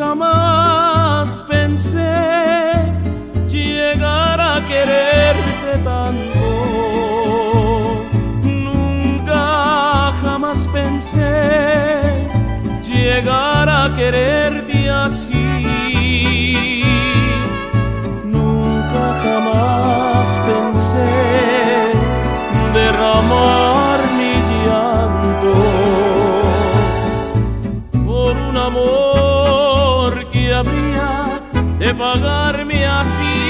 jamás pensé llegar a quererte tanto. Nunca jamás pensé llegar a quererte así. Nunca jamás pensé derramar mi llanto por un amor que habría de pagarme así.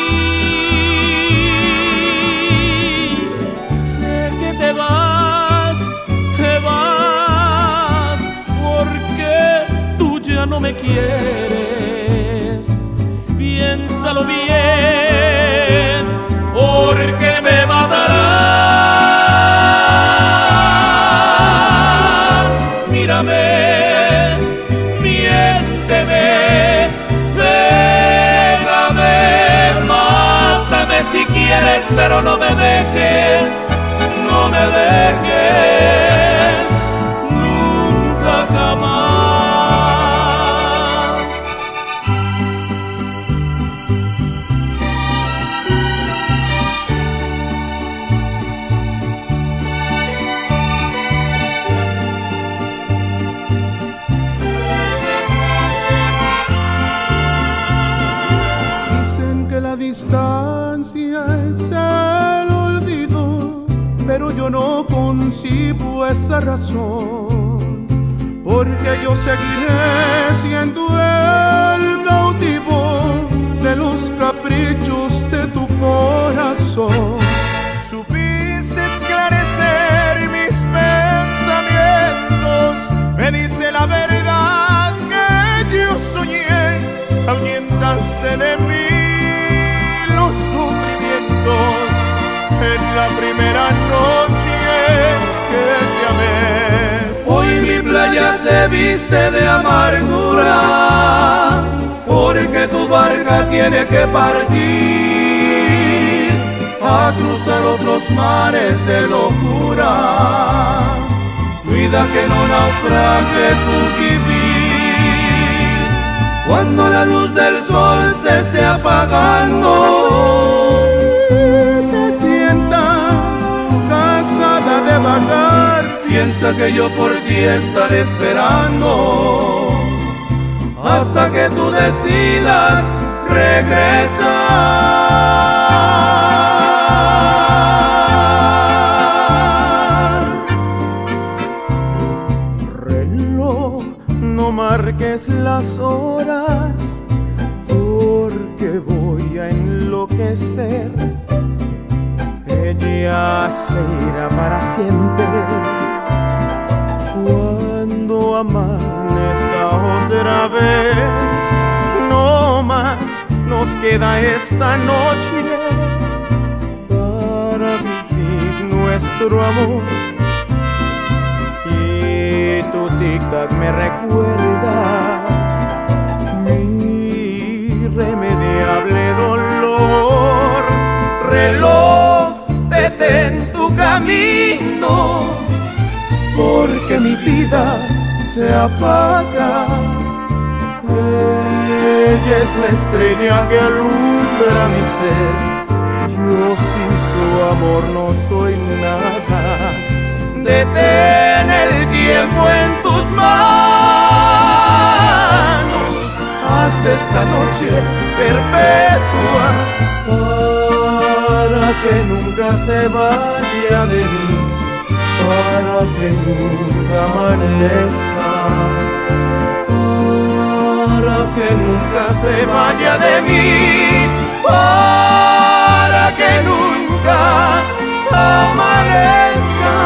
Sé que te vas, porque tú ya no me quieres. Piénsalo bien, porque me matarás. Mírame, miénteme, pégame, mátame si quieres, pero no me dejes, no me dejes, nunca jamás. La distancia es el olvido, pero yo no concibo esa razón, porque yo seguiré siendo el cautivo de los caprichos de tu corazón. Supiste esclarecer mis pensamientos, me diste la verdad que yo soñé, ahuyentaste de mí los sufrimientos en la primera noche que te amé. Hoy mi playa se viste de amargura, porque tu barca tiene que partir a cruzar otros mares de locura. Cuida que no naufrague tu vivir cuando la luz del sol se esté apagando. Te sientas cansada de vagar, piensa que yo por ti estaré esperando hasta que tú decidas regresar. Reloj, no marques las horas, porque voy a enloquecer. Ella se irá para siempre cuando amanezca otra vez. No más nos queda esta noche para vivir nuestro amor. Y tu tic-tac me recuerda mi irremediable dolor. Reloj, detén tu camino, porque mi vida se apaga. Ella es la estrella que alumbra mi ser, yo sin su amor no soy nada. Detén el tiempo en tus manos, haz esta noche perpetua para que nunca se vaya de mí, para que nunca amanezca, para que nunca se vaya de mí, para que nunca amanezca.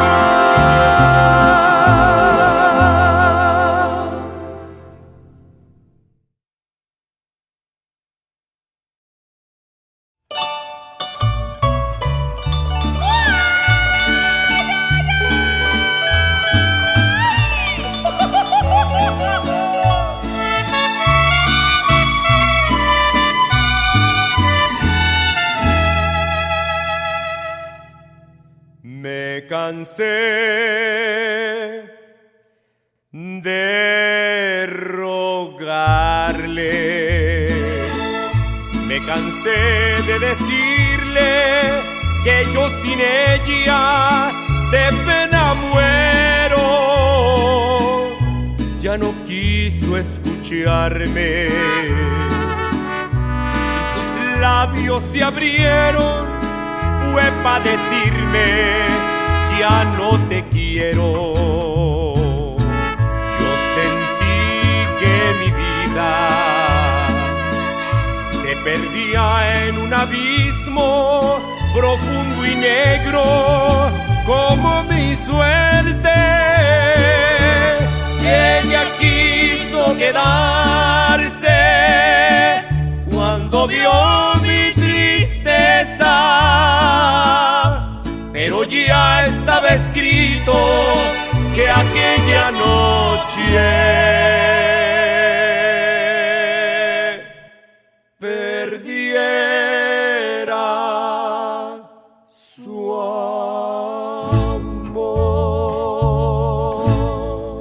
Me cansé de rogar cansé de decirle que yo sin ella de pena muero. Ya no quiso escucharme. Si sus labios se abrieron, fue pa' decirme: ya no te quiero. Yo sentí que mi vida se perdía en un abismo profundo y negro como mi suerte. Ella quiso quedarse cuando vio mi tristeza, pero ya estaba escrito que aquella noche perdiera su amor.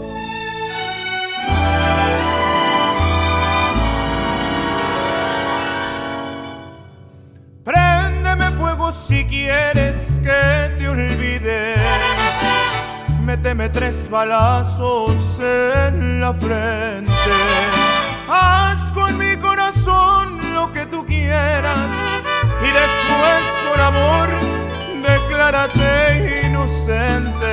Préndeme fuego si quieres que te olvide. Méteme 3 balazos en la frente. Haz con mi corazón lo que tú quieras y después, por amor, declárate inocente.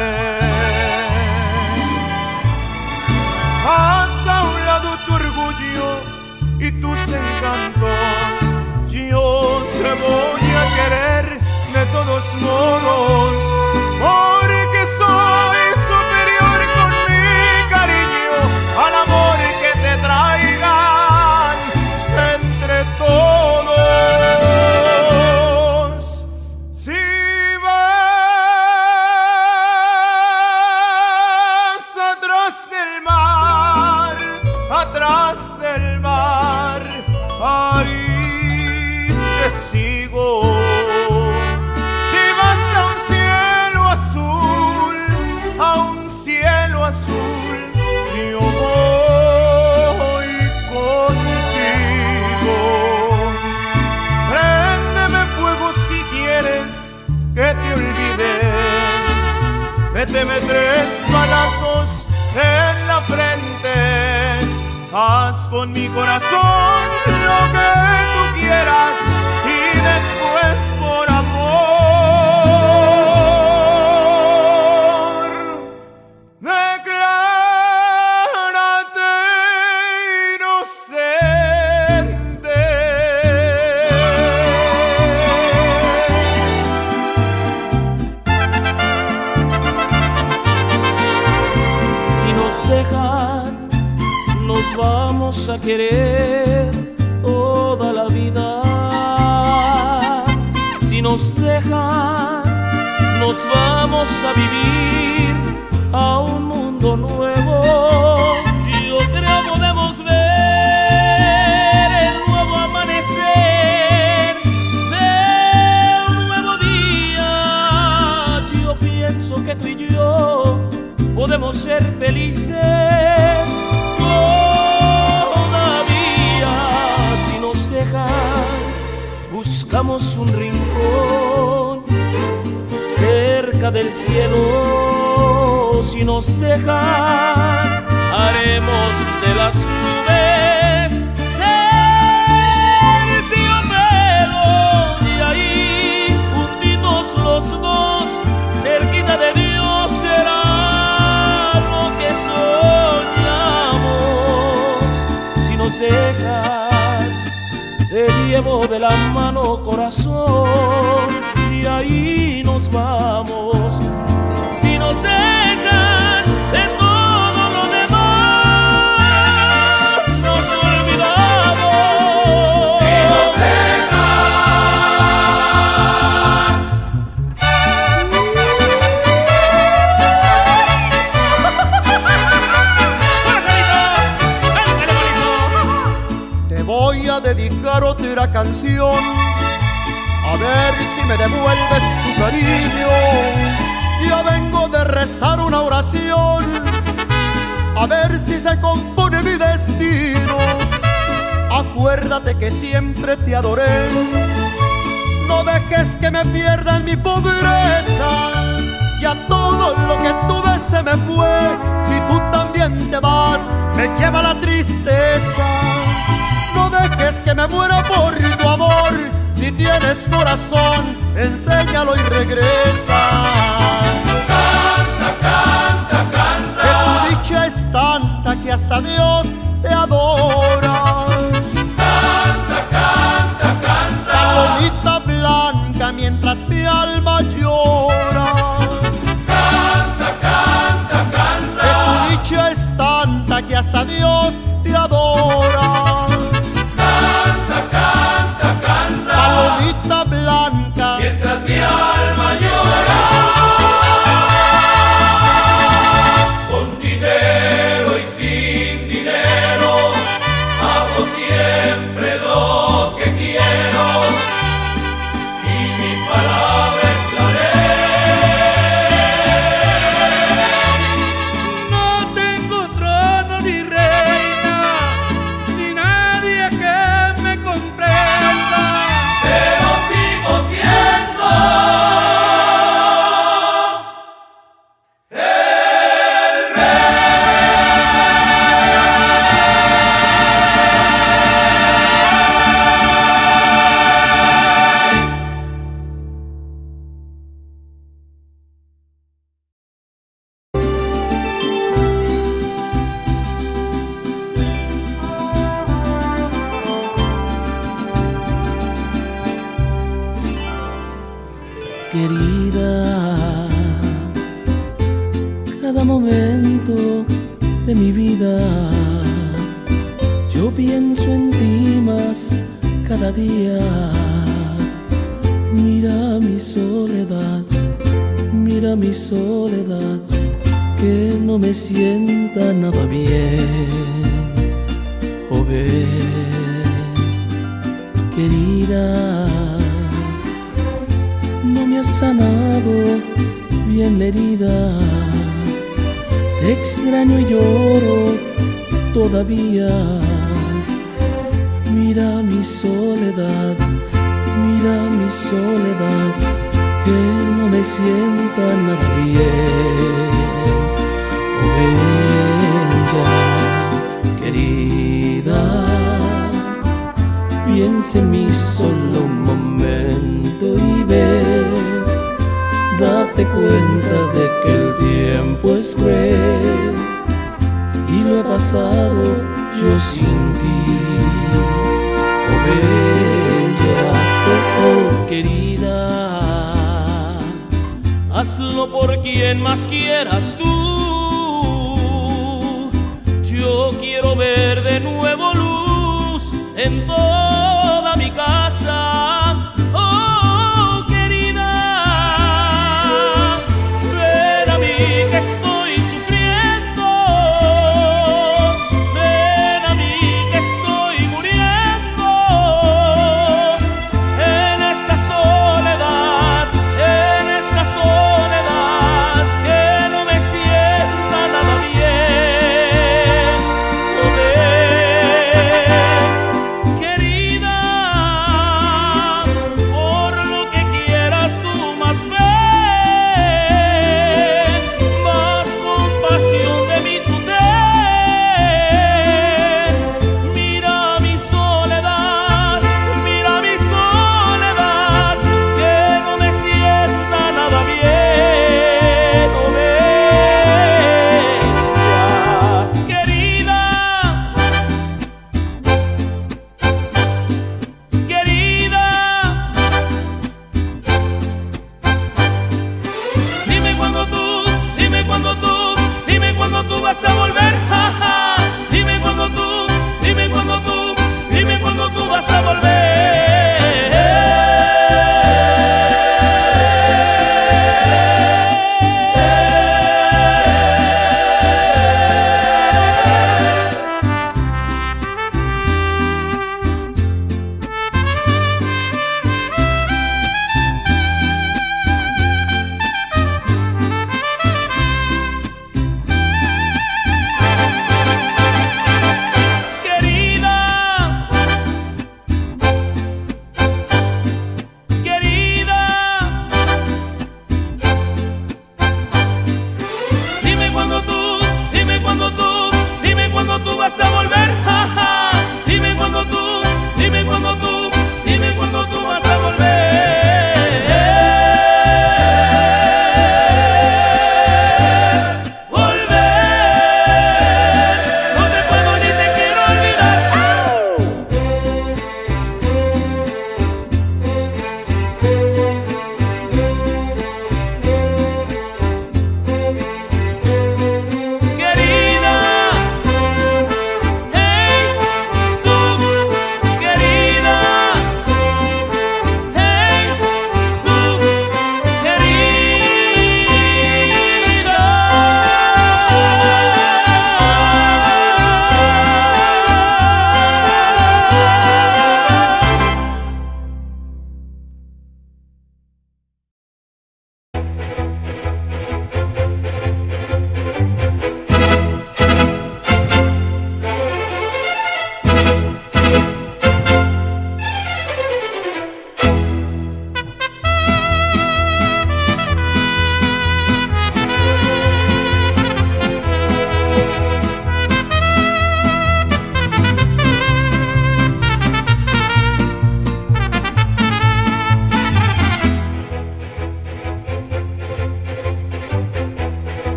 Haz a un lado tu orgullo y tus encantos. Yo te voy a querer de todos modos, porque soy superior con mi cariño al amor que te traigan entre todos. Si vas atrás del mar, ahí te sigo. Si vas a un cielo azul, yo voy contigo. Préndeme fuego si quieres que te olvide. Méteme 3 balazos en la frente. Haz con mi corazón lo que tú quieras y después, por amor, declárate inocente. Si nos dejan, nos vamos a querer toda la vida. Si nos dejan, nos vamos a vivir a un mundo nuevo. Yo creo podemos ver el nuevo amanecer de un nuevo día. Yo pienso que tú y yo podemos ser felices todavía. Si nos dejan, buscamos un rincón cerca del cielo. Si nos dejan, haremos de las nubes terciopelo, y ahí juntitos los dos, cerquita de Dios, será lo que soñamos. Si nos dejan, te llevo de la mano, corazón, y ahí nos vamos. Si nos dejan, de todo lo demás nos olvidamos. Si nos dejan. Te voy a dedicar otra canción, a ver si me devuelves tu cariño. Ya vengo de rezar una oración, a ver si se compone mi destino. acuérdate que siempre te adoré. No dejes que me pierda en mi pobreza, ya todo lo que tuve se me fue. Si tú también te vas, me lleva la tristeza. No dejes que me muera por tu amor, si tienes corazón, enséñalo y regresa. Canta, canta, canta, que tu dicha es tanta que hasta Dios te adora. Canta, canta, canta, Palomita blanca mientras mi alma llora. Canta, canta, canta, que tu dicha es tanta que hasta Dios te adora. Canta, canta, canta, Palomita blanca mientras mi alma llora. Con dinero y sin dinero, hago siempre lo que quiero, y mi palabra es la ley. No tengo trono ni reina, ni nadie que me comprenda, Pero sigo siendo el querida. Cada momento de mi vida yo pienso en ti más cada día. Mira mi soledad, mira mi soledad, que no me sienta nada bien. Oh, ven, querida, no me has sanado bien la herida. Te extraño y lloro todavía. Mira mi soledad, mira mi soledad, que no me sienta nada bien. Oh, ven ya, querida, piensa en mí solo un momento y ve. Date cuenta de que el tiempo es cruel y lo he pasado yo sin ti. Oh, ven ya, oh, querida, hazlo por quien más quieras tú. Yo quiero ver de nuevo luz en toda mi casa. Oh, querida, ven a mí que estoy sufriendo, ven a mí que estoy muriendo en esta soledad que no me sienta nada bien. Oh, ven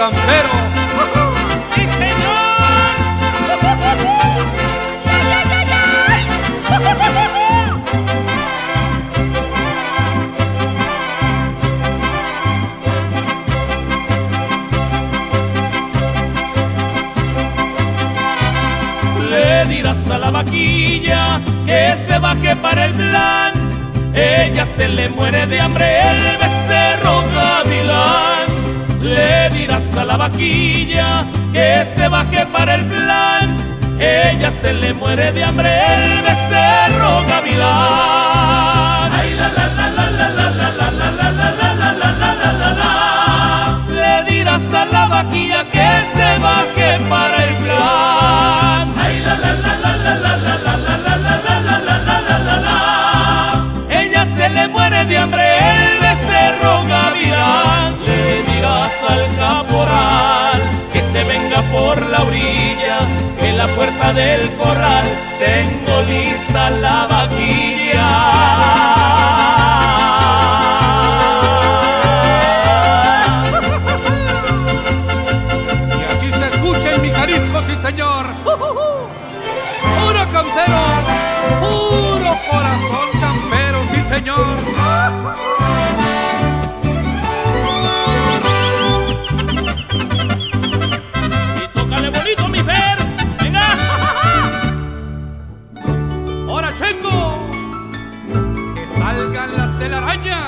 campero. ¡Sí, señor! Le dirás a la vaquilla que se baje para el plan. Ella se le muere de hambre, el becerro gavilán. Le dirás a la vaquilla que se baje para el plan. Ella se le muere de hambre, el becerro gavilán. Ay, la la la la la la la la la la la la la la la. Le dirás a la vaquilla que se baje para el plan. Ay, la la la la la la la la la la la la la la la. Ella se le muere de hambre, el becerro gavilán. Le dirás al caporal que se venga por la orilla, que en la puerta del corral tengo lista la vaquilla. Sí, señor. Puro campero, puro corazón campero, sí, señor. Y tócale bonito, mi Fer. Venga. Ahora, Chengo, que salgan las telarañas.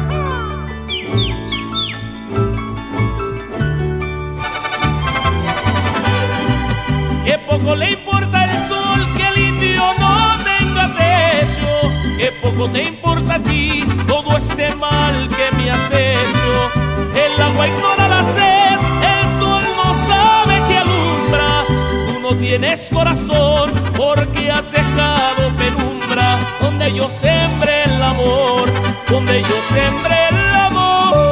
Que poco le importa el sol, que el indio no tenga techo. Que poco te importa a ti todo este mal que me has hecho. El agua ignora la sed, el sol no sabe que alumbra. Tú no tienes corazón porque has dejado penumbra. Donde yo sembré el amor, donde yo sembré el amor.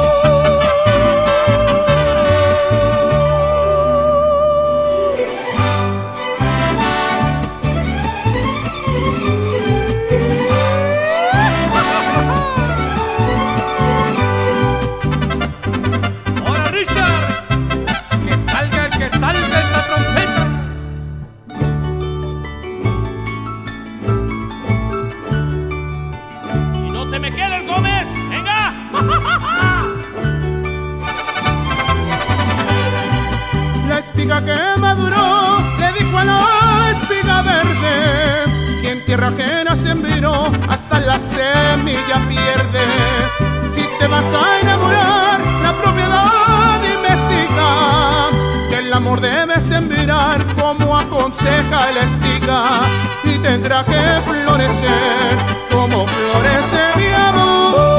La espiga que maduró le dijo a la espiga verde, quien tierra ajena sembró hasta la semilla pierde. Si te vas a enamorar, la propiedad investiga, que el amor debe sembrar como aconseja la espiga, y tendrá que florecer como florece mi amor.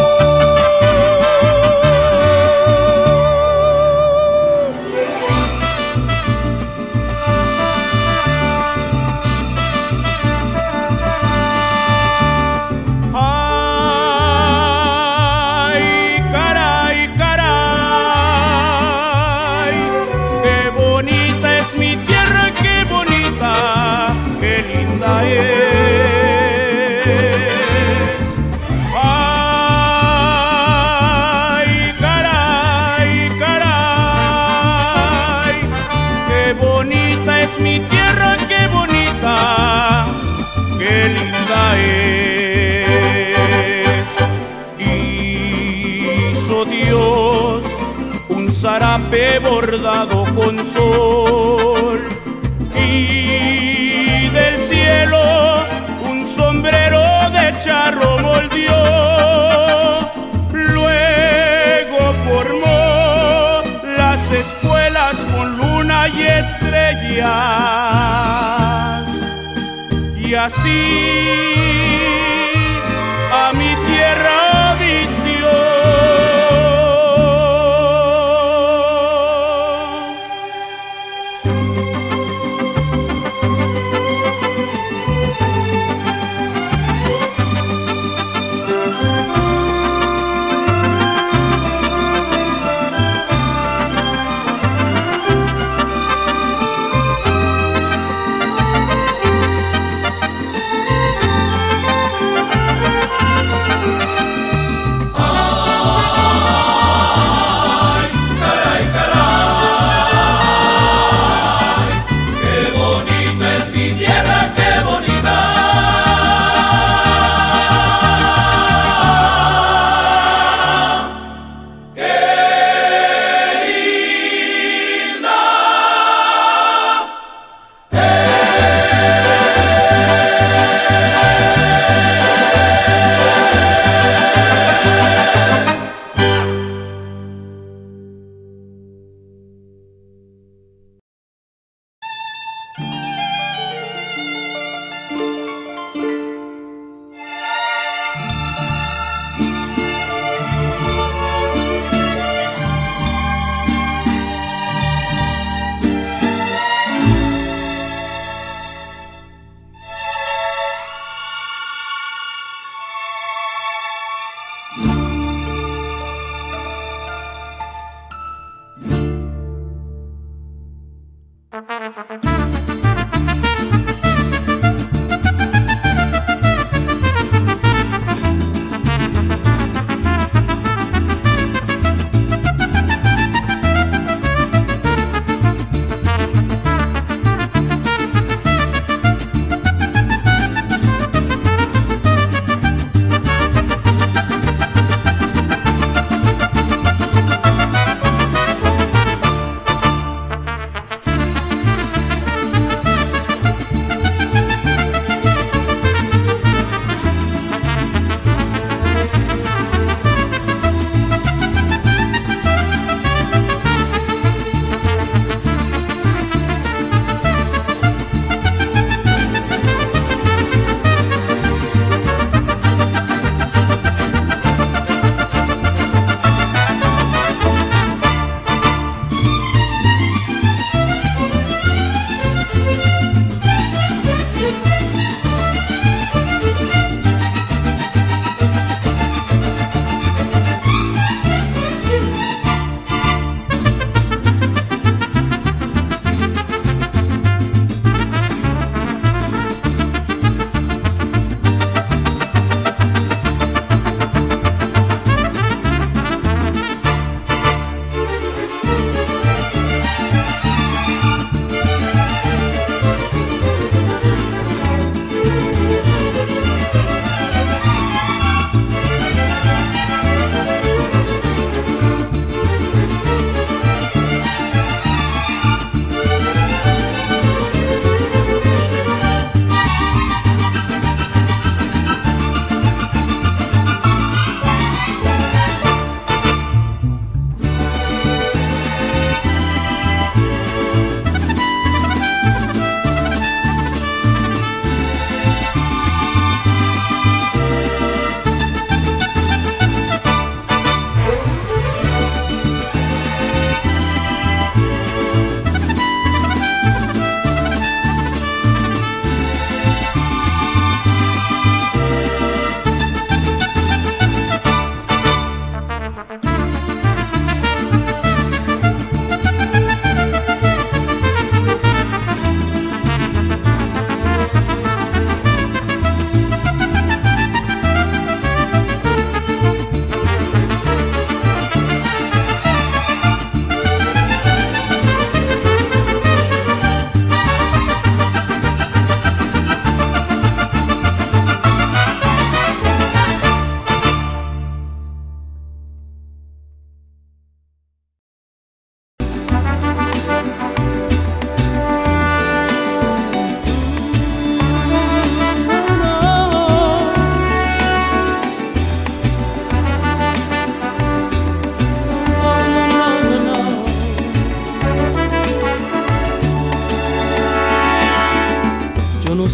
Mi tierra, qué bonita, qué linda es. Hizo Dios un zarape bordado con sol, y del cielo un sombrero de charro moldeó. Luego formó las espuelas con luna y estrellas, y así a mi tierra vistió.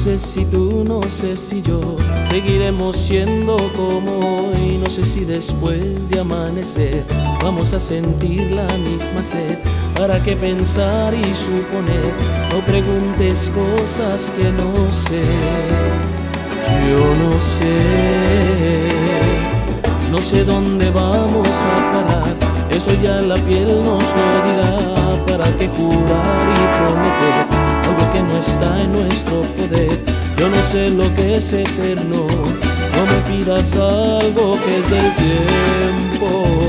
sé si tú, no sé si yo seguiremos siendo como hoy. No sé si después de amanecer vamos a sentir la misma sed. ¿Para qué pensar y suponer? No preguntes cosas que no sé. Yo no sé. No sé dónde vamos a parar. Eso ya la piel nos lo dirá. ¿Para qué jurar y prometer algo que no está en nuestro poder? Yo no sé lo que es eterno. No me pidas algo que es del tiempo.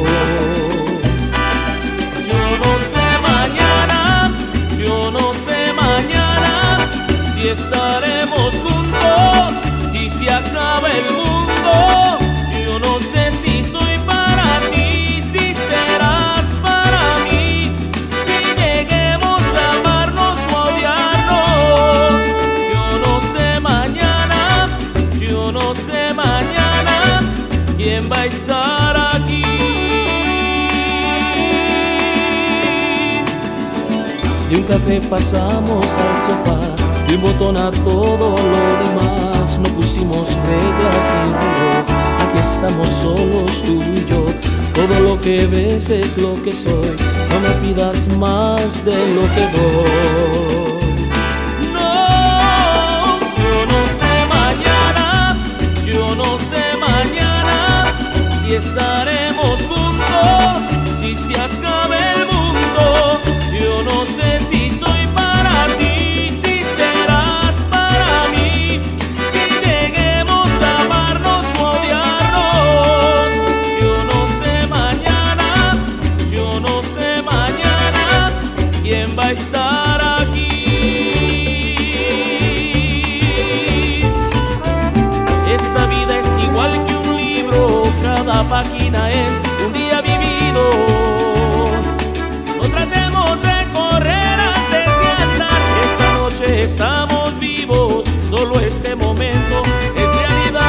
Yo no sé mañana, yo no sé mañana si estaremos juntos, si se acaba el mundo. Yo no sé si soy para ti, si serás para mí, si lleguemos a amarnos o a odiarnos. Yo no sé mañana, yo no sé mañana quién va a estar aquí. De un café pasamos al sofá, de un botón a todo lo demás. No pusimos reglas ni reloj, aquí estamos solos tú y yo. Todo lo que ves es lo que soy, no me pidas más de lo que doy. No, yo no sé mañana, yo no sé mañana si estaremos juntos, si se acabe el mundo. Yo no sé si soy para ti, si serás para mí, si lleguemos a amarnos o odiarnos. Yo no sé mañana, yo no sé mañana quién va a estar aquí. Esta vida es igual que un libro, cada página es un día vivido. No tratemos de correr antes de andar. Esta noche estamos vivos, solo este momento es realidad.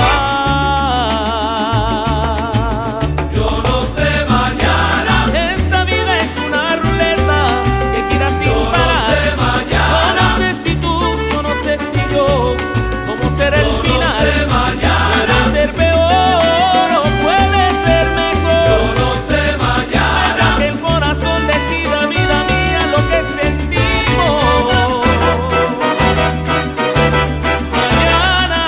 Yo no sé mañana, Esta vida es una ruleta que gira sin yo no parar. sé Yo mañana, no sé si tú, yo no sé si yo, cómo será el yo no final. sé mañana, Puede ser peor o puede ser yo mejor. no sé mañana, Que el corazón decida, vida mía, lo que sentimos. Mañana.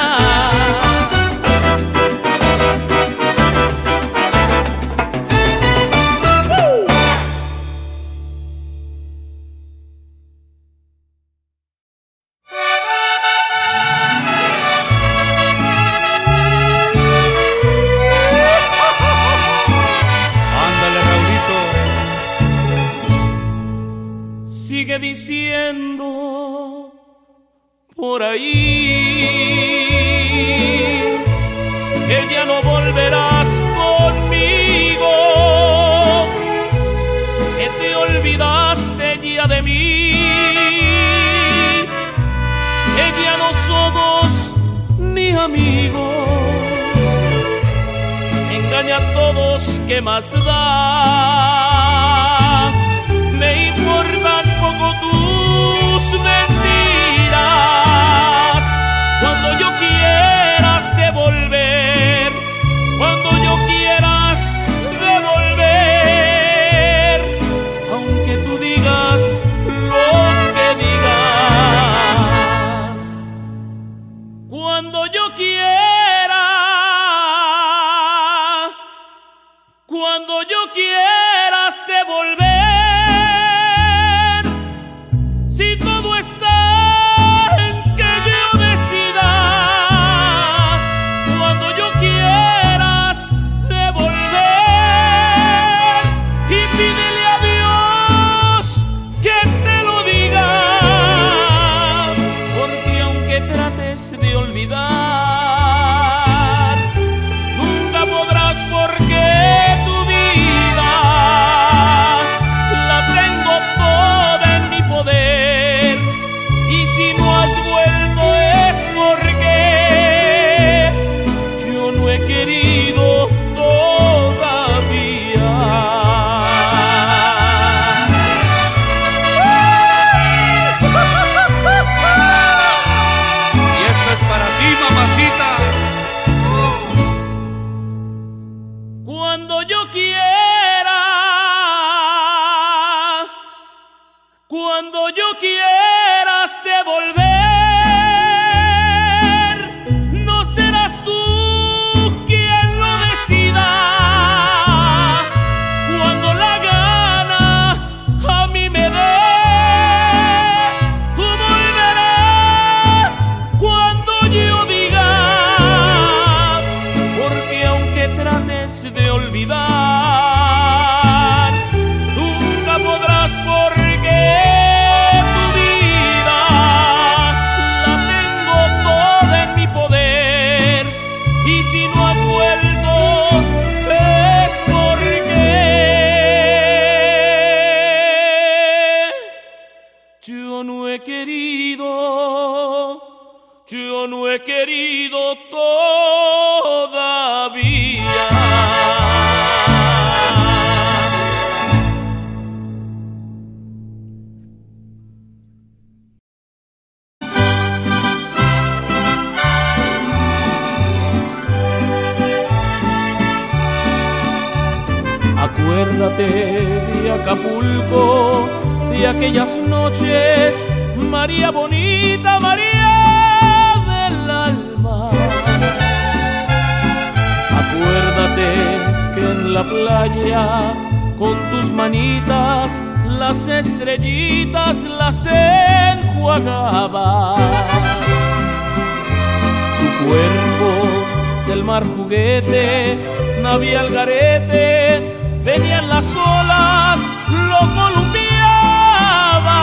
Ándale, Raulito. Sigue diciendo por ahí que ya no volverás conmigo, que te olvidaste ya de mí, que ya no somos ni amigos. Engaña a todos, ¿qué más da? Me importan poco tus mentiras. Cuando yo quieras devolver, cuando yo quieras devolver, aunque tú digas lo que digas, cuando yo quiera, cuando yo quieras devolver, si todo está en que yo decida, cuando yo quieras devolver, y pídele a Dios que te lo diga, porque aunque trates de olvidar, nunca podrás, porque tu vida la tengo toda en mi poder. Y si no has vuelto es porque yo no he querido todavía. yo quiera, cuando yo quieras devolver, no serás tú quien lo decida. Cuando la gana a mí me dé, tú volverás cuando yo diga, porque aunque trates de olvidar, nunca podrás, porque tu vida la tengo toda en mi poder. Y si no has vuelto es porque yo no he querido todavía. Acuérdate de Acapulco, de aquellas noches, María bonita, María del alma. Acuérdate que en la playa, con tus manitas, las estrellitas las enjuagabas. Tu cuerpo del mar juguete, navía al garete, venían las olas, lo columpiaba.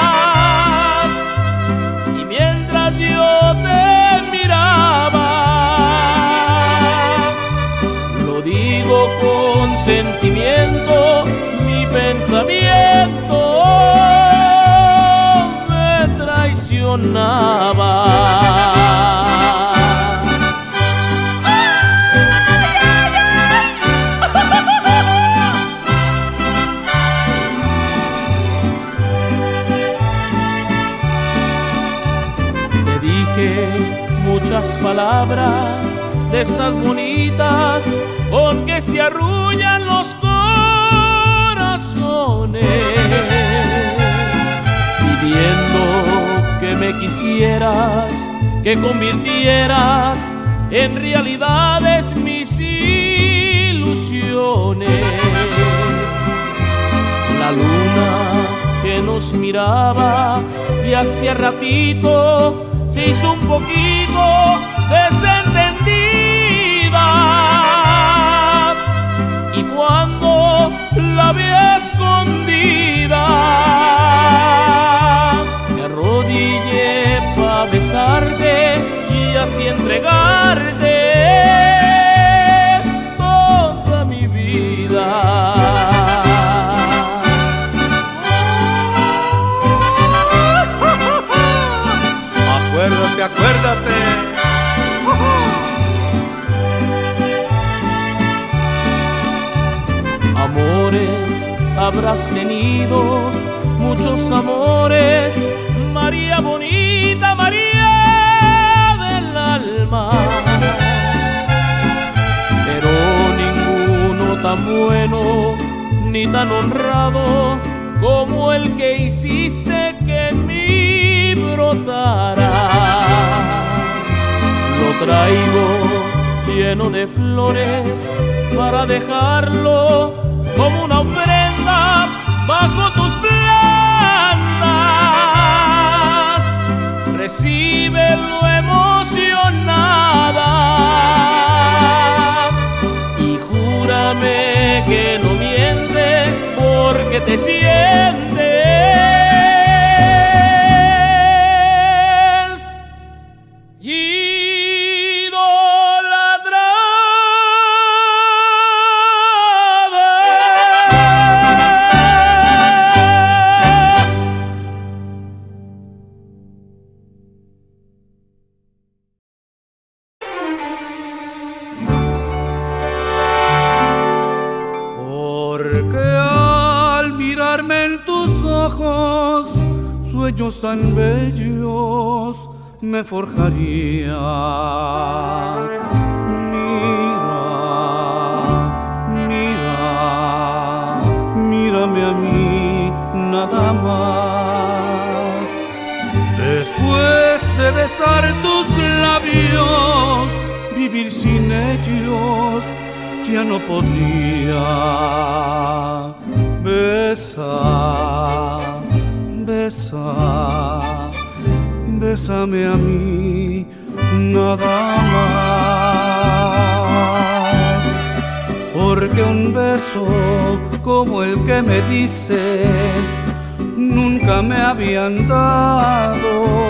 Y mientras yo te miraba, lo digo con sentimiento, mi pensamiento me traicionaba. Muchas palabras de esas bonitas con que se arrullan los corazones, pidiendo que me quisieras, que convirtieras en realidades mis ilusiones. La luna que nos miraba y hacía ratito se hizo un poquito desentendida, y cuando la vi escondida, me arrodillé para besarte y así entregarte toda mi vida. Acuérdate. Amores habrás tenido, muchos amores, María bonita, María del alma, pero ninguno tan bueno ni tan honrado como el que hiciste que en mí brotara. Lo traigo lleno de flores para dejarlo como una ofrenda bajo tus plantas. Recíbelo emocionada y júrame que no mientes, porque te sientes sueños tan bellos me forjaría. Mira, mira besar tus labios, vivir sin ellos ya no podría. Besa, besa, bésame a mí nada más, porque un beso como el que me diste nunca me habían dado,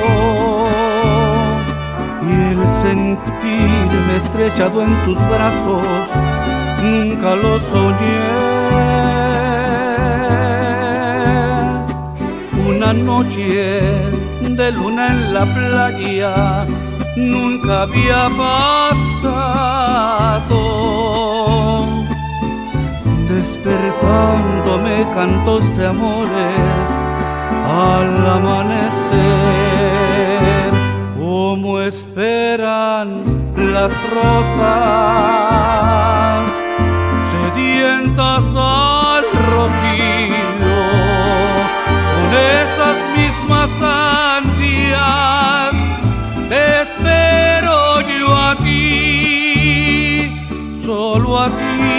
y el sentirme estrechado en tus brazos nunca lo soñé. Una noche de luna en la playa nunca había pasado, despertándome cantos de amores al amanecer, como esperan las rosas sedientas al rocío, con esas mismas ansias te espero yo aquí, solo aquí,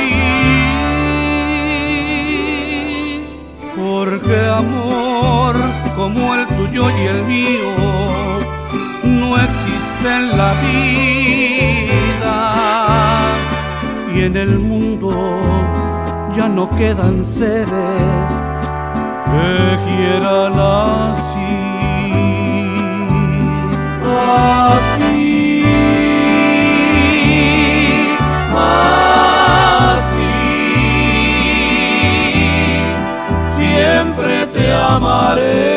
porque amor como el tuyo y el mío no existe en la vida, y en el mundo ya no quedan seres que quieran así, así, así. Siempre te amaré.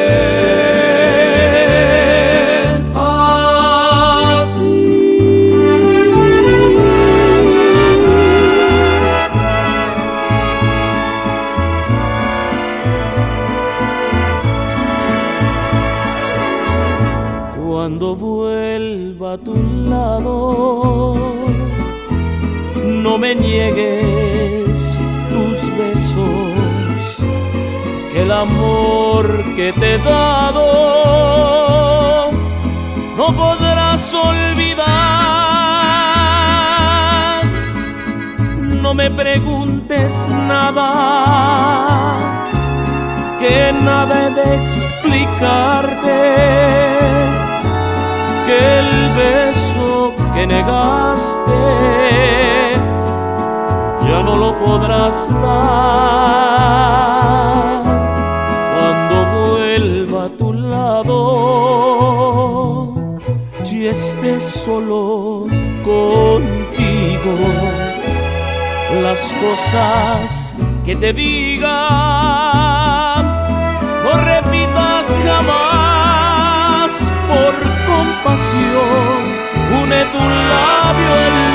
Cuando vuelva a tu lado, no me niegues tus besos, que el amor que te he dado no podrás olvidar. No me preguntes nada, que nada he de explicarte, que el beso que negaste ya no lo podrás dar. Cuando vuelva a tu lado y esté solo contigo, las cosas que te diga no repitas jamás. Por compasión, une tu labio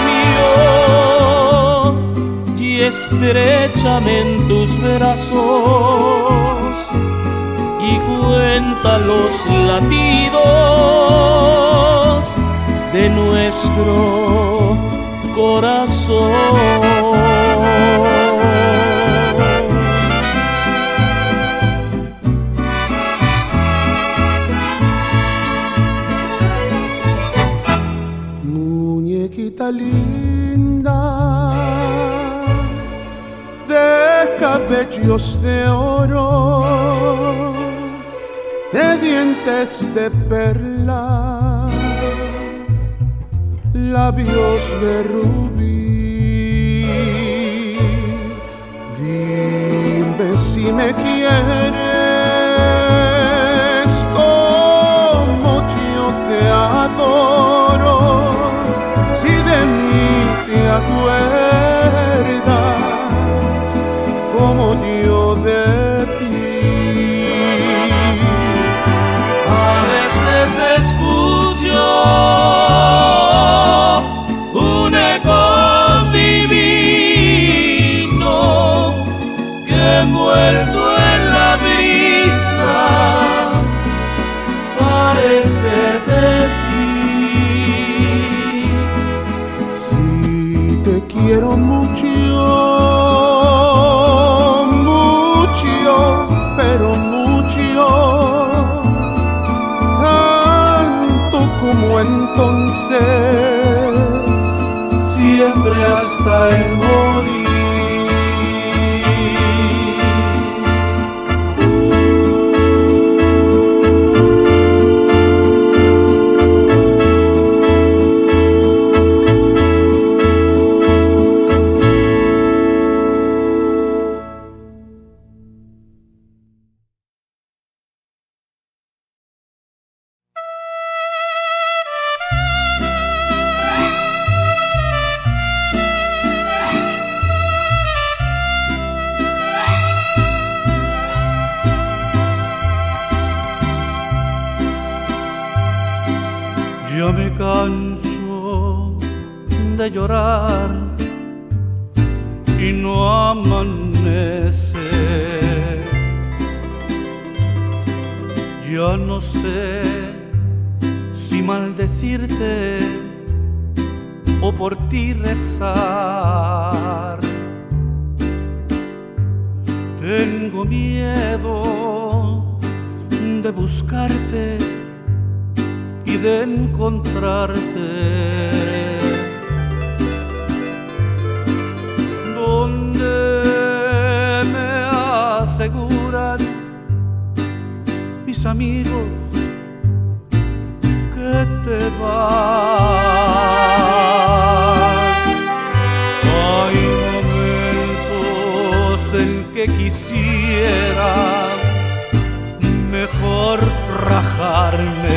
al mío y estréchame en tus brazos y cuenta los latidos de nuestro corazón. Muñequita linda, de cabellos de oro, de dientes de perla, labios de rubí. Dime si me quieres como yo te adoro, si de mí te acuerdas como yo de ti. A veces escucho un eco divino que envuelto en la brisa parece decir: si te quiero mucho, mucho, pero mucho, tanto como me canso de llorar y no amanece. Ya no sé si maldecirte o por ti rezar. Tengo miedo de buscarte y de encontrarte donde me aseguran mis amigos que te vas. Hay momentos en que quisiera mejor rajarme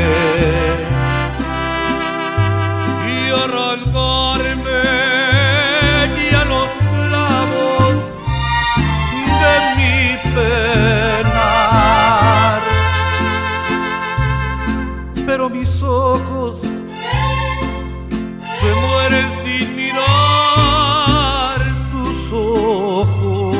y arrancarme ya los clavos de mi penar, pero mis ojos se mueren sin mirar tus ojos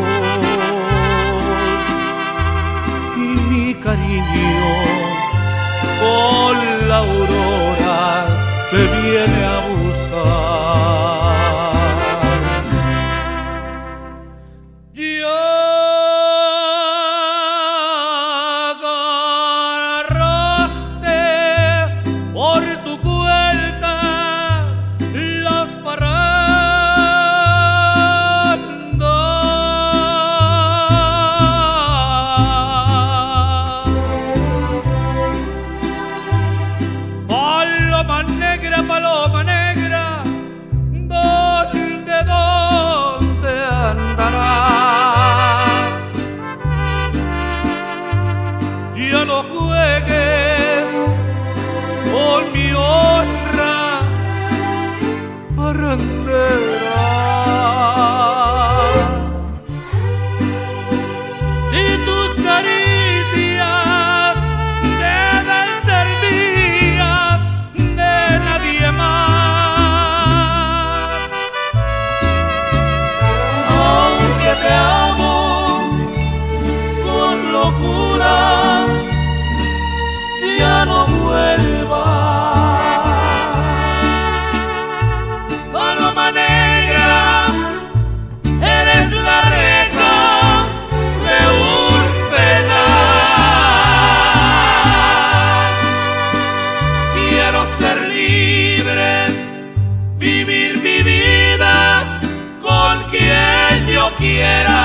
y mi cariño con la aurora te viene a buscar. Ya agarraste por tu cuenta las parrandas. Paloma negra, ¿dónde andarás? Ya no juegues con mi honra parrandera. Si tus caricias deben ser mías, nadie más. Aunque te amo con locura, ya no vuelvas. Paloma negra, eres la reja de un penal. Quiero ser libre, vivir mi vida con quien yo quiera.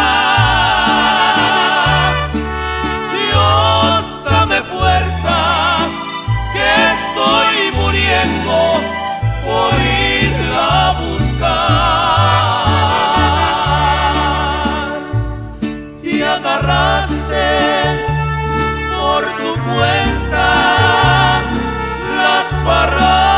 Dios, dame fuerzas, que estoy muriendo por irla a buscar. Te agarraste por tu cuenta las parrandas.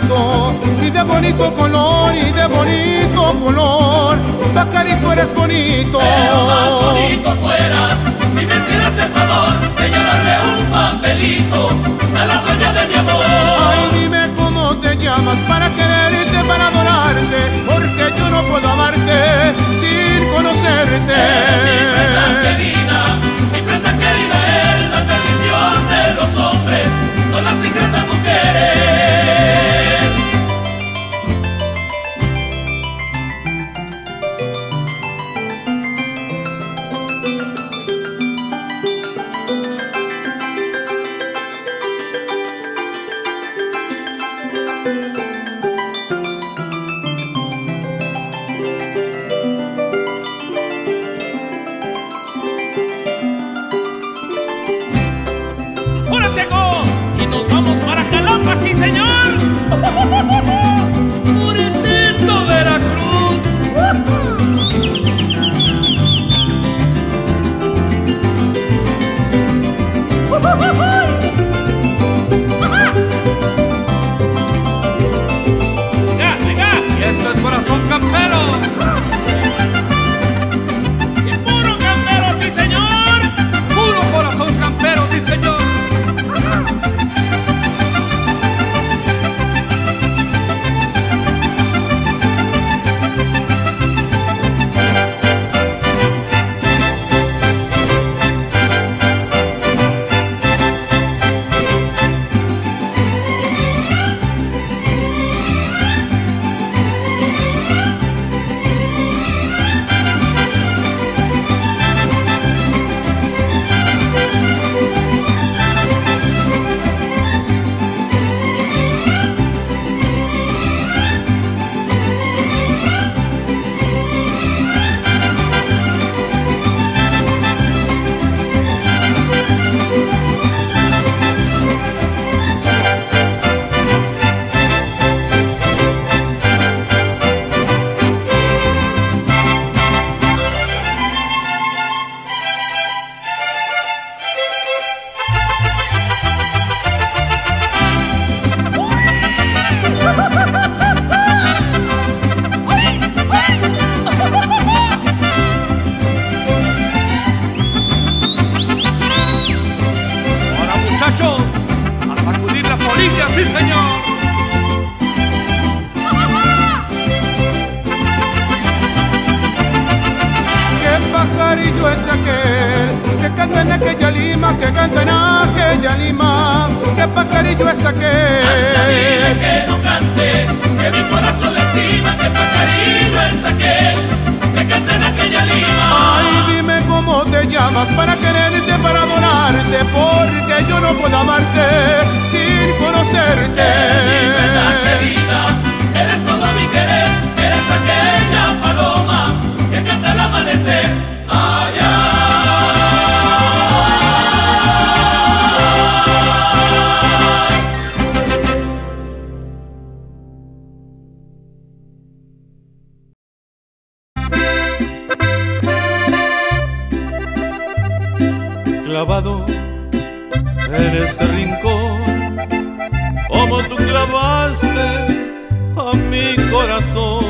bonito, y de bonito color, y de bonito color. Pajarito, eres bonito. Pero más bonito fueras si me hicieras el favor de llevarle un papelito a la dueña de mi amor. Ay, dime cómo te llamas para quererte, para adorarte, porque yo no puedo amarte sin conocerte. Mi prenda querida es la perdición de los hombres, son las ingratas mujeres. ¡Sí, señor! ¡Puritito, Veracruz! ¡Venga, venga! Y esto es Corazón Campero. ¡Y puro campero, sí, señor! ¡Puro Corazón Campero, sí, señor! ¡Sí, señor! ¿Qué pajarillo es aquel que canta en aquella lima, que canta en aquella lima? ¿Qué pajarillo es aquel? Dile que no cante, que mi corazón le estima. ¿Qué pajarillo es aquel que canta en aquella lima? Ay, dime cómo te llamas para quererte, para adorarte, porque yo no puedo amarte sin conocerte. Mi verdad querida, eres todo mi querer, eres aquella paloma que canta al amanecer. Allá. Clavado en este rincón, como tú clavaste a mi corazón.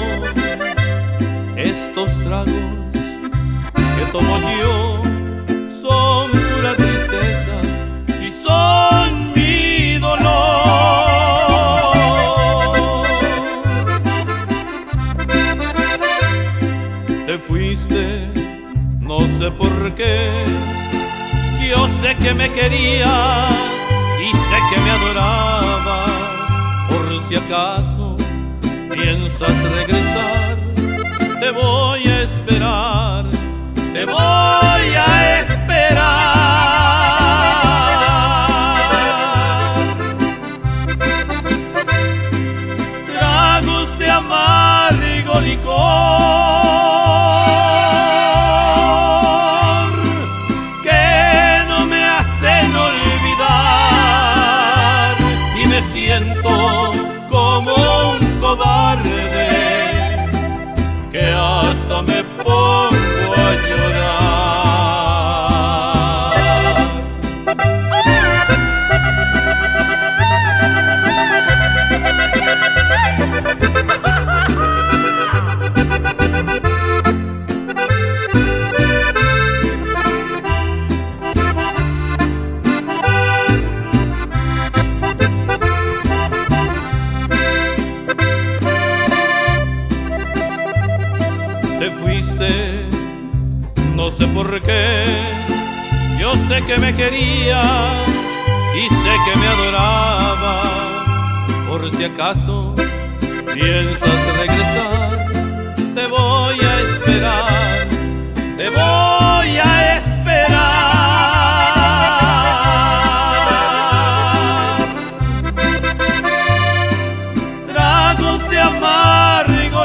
Estos tragos que tomo yo son pura tristeza y son mi dolor. Te fuiste, no sé por qué. Yo sé que me querías y sé que me adorabas. Por si acaso piensas regresar, te voy a esperar, te voy a esperar. Tragos de amargo licor que no me hacen olvidar, y me siento como un cobarde que hasta me pongo a llorar. sé que me querías y sé que me adorabas. Por si acaso piensas regresar, te voy a esperar, te voy a esperar. Tragos de amargo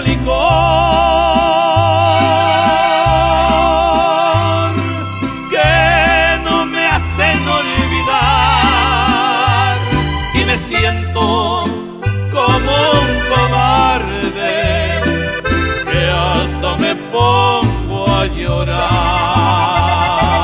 licor que no me hacen olvidar, y me siento como un cobarde que hasta me pongo a llorar.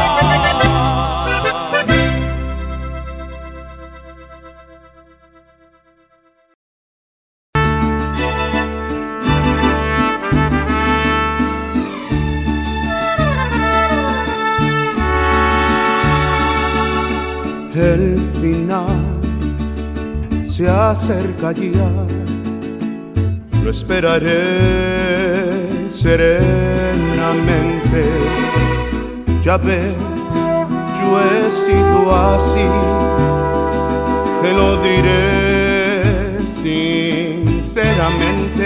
El final se acerca ya, lo esperaré serenamente. Ya ves, yo he sido así, te lo diré sinceramente.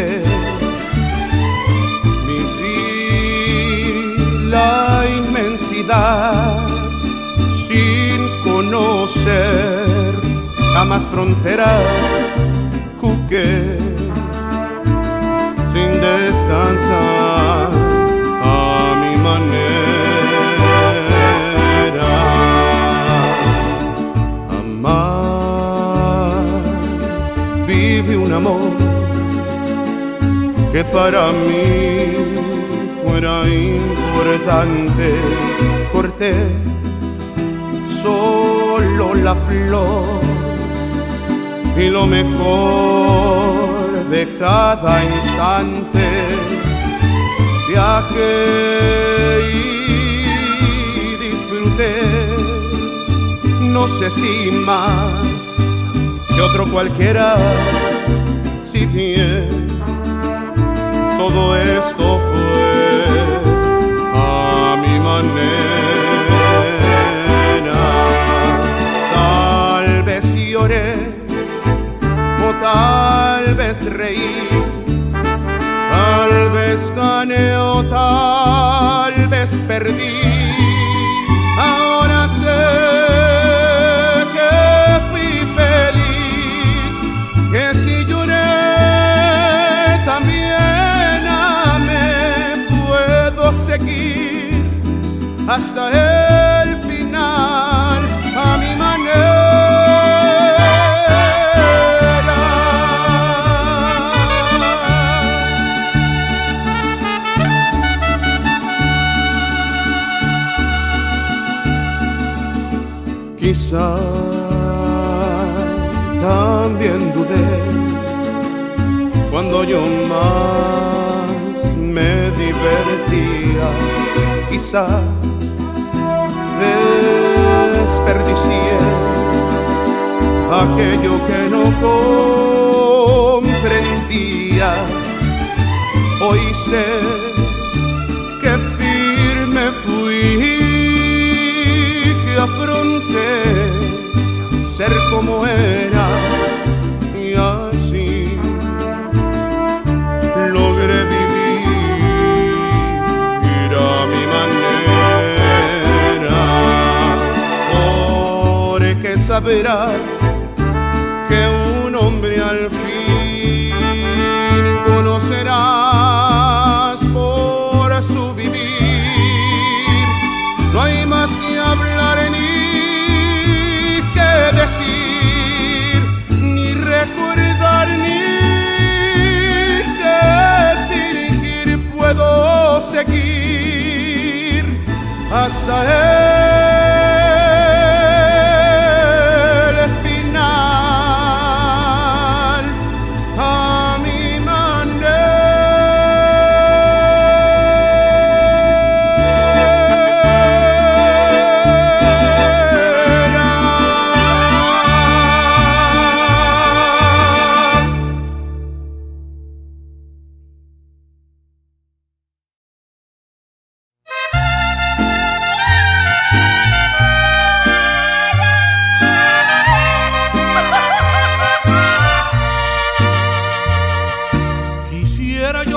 Viví la inmensidad sin conocer jamás fronteras, jugué sin descansar a mi manera. Jamás viví un amor que para mí fuera importante. Corté solo la flor y lo mejor de cada instante. Viajé y disfruté, no sé si más que otro cualquiera, si bien todo esto fue a mi manera. Tal vez lloré o tal vez reí, tal vez gané o tal vez perdí. Ahora sé que fui feliz, que si lloré también amé. Puedo seguir hasta el final a mi manera. Quizá también dudé cuando yo más me divertía. Quizá desperdicié aquello que no comprendía. Hoy sé que firme fui, que afronté ser como era, y así logré vivir a mi manera. Porque saberás que un hombre al fin conocerás por su vivir. No hay más que hablar ni que decir, ni recordar ni que fingir. Puedo seguir hasta el final a mi manera.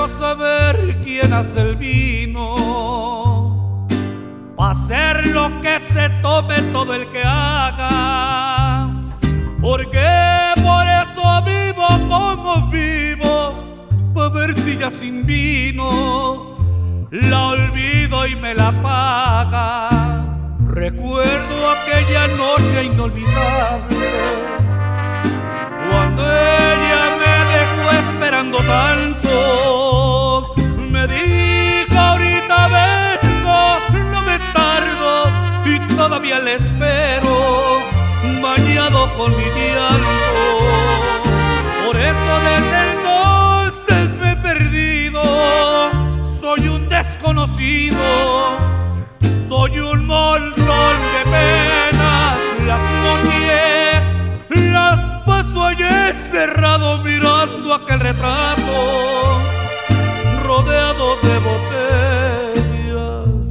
saber quién hace el vino, pa' hacer lo que se tome todo el que haga, porque por eso vivo como vivo, pa' ver si ya sin vino la olvido y me la paga. Recuerdo aquella noche inolvidable, cuando ella me dejó esperando tanto. Me dijo ahorita vengo, no me tardo, y todavía le espero, bañado con mi llanto. Por eso desde entonces me he perdido, soy un desconocido, soy un montón de penas. Las noches las paso allí encerrado mirando aquel retrato, rodeado de botellas.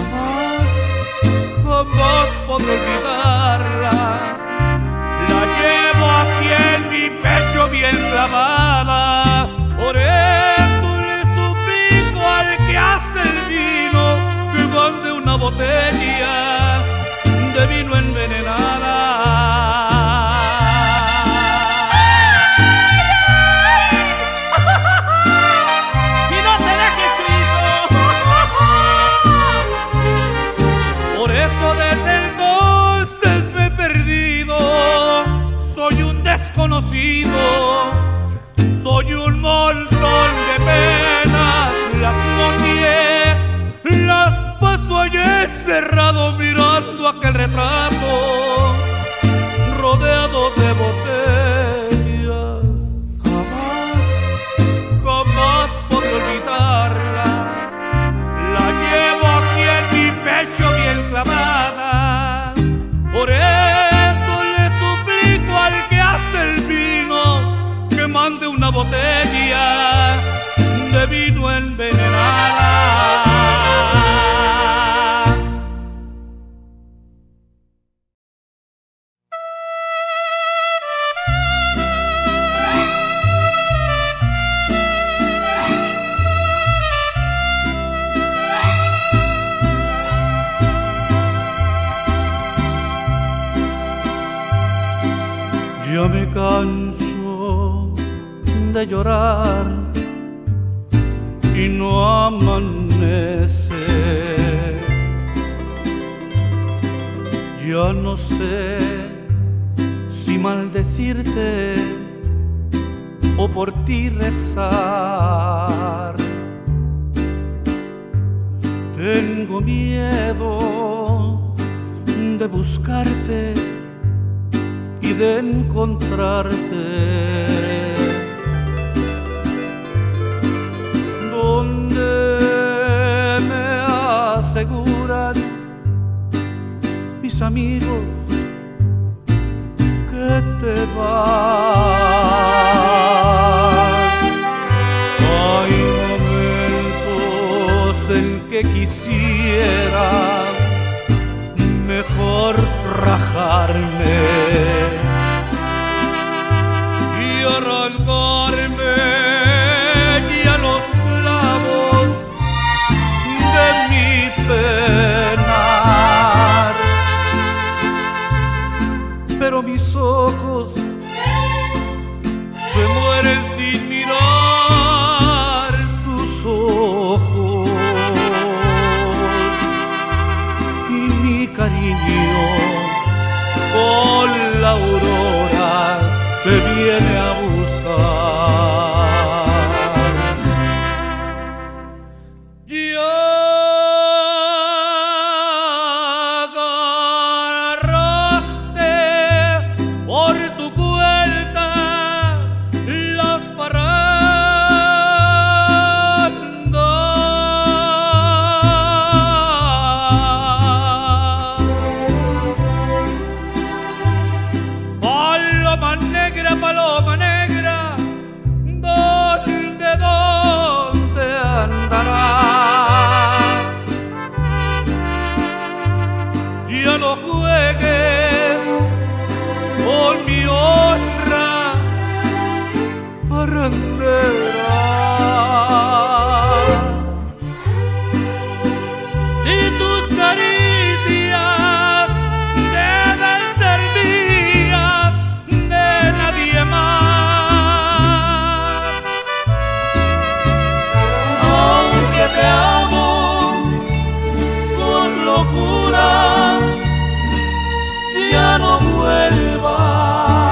Jamás podré olvidarla. La llevo aquí en mi pecho bien clavada. Por eso le suplico al que hace el vino que mande una botella de vino envenenada. Y no te dejes, hijo. Por eso desde entonces me he perdido, soy un desconocido, soy un montón de penas. Las noches las paso allí encerrado mirando aquel retrato, rodeado de botellas. Jamás podré olvidarla. La llevo aquí en mi pecho bien clavada. Por eso le suplico al que hace el vino que mande una botella de vino envenenada. Ya me canso de llorar y no amanece. Ya no sé si maldecirte o por ti rezar. Tengo miedo de buscarte y de encontrarte donde me aseguran mis amigos que te vas. Hay momentos en que quisiera mejor rajarme y arrancarme ya los clavos de mi penar. Pero mis ojos se mueren sin mirar tus ojos, y mi cariño con la aurora te viene a buscar. Ya agarraste por tu cuenta las parrandas. Paloma negra, ¿dónde andarás? Ya no juegues con mi honra, parrandera. locura, ya no vuelvas.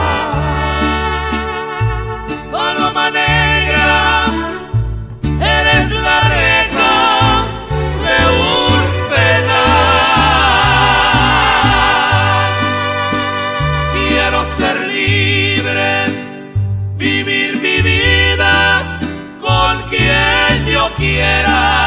Paloma negra, eres la reja de un penal. Quiero ser libre, vivir mi vida con quien yo quiera.